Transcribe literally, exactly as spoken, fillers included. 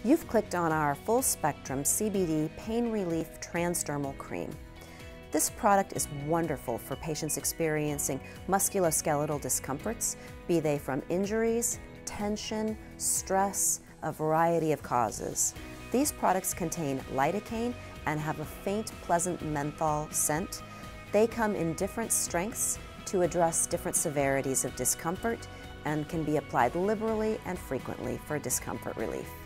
You've clicked on our full-spectrum C B D Pain Relief Transdermal Cream. This product is wonderful for patients experiencing musculoskeletal discomforts, be they from injuries, tension, stress, a variety of causes. These products contain lidocaine and have a faint, pleasant menthol scent. They come in different strengths to address different severities of discomfort and can be applied liberally and frequently for discomfort relief.